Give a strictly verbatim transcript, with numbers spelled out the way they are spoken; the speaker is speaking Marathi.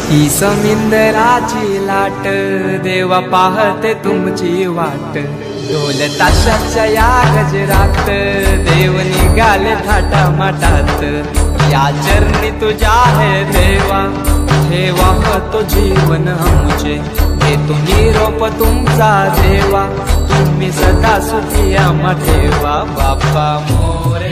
ही समिंदराची लाट देवा पाहते तुमची वाट। ढोल ताशाच्या या गजरात देव निघाले थाटा माटात। या चरणी तुझ्या है देवा ठेवा तो जीवन आमचे। घेतो निरोप तुमचा देवा तुम्ही सदा सुखी आम्हा ठेवा। बाप्पा मोरे